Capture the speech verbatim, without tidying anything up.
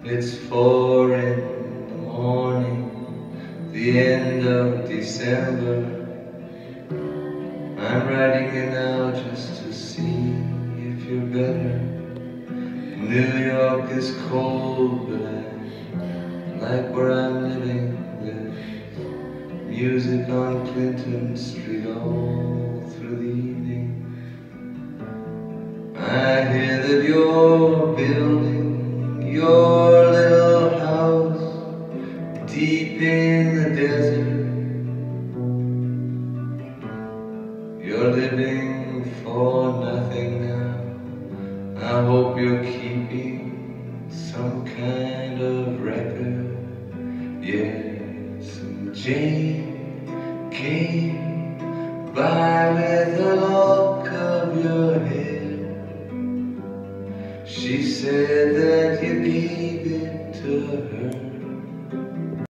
It's four in the morning, the end of December. I'm writing you now just to see if you're better. New York is cold, but I like where I'm living. There's music on Clinton Street all through the evening. I hear that you're building your little house deep in the desert. You're living for nothing now. I hope you're keeping some kind of record. Yes, and Jane came by with a lock of your hair. She said that you gave it to her.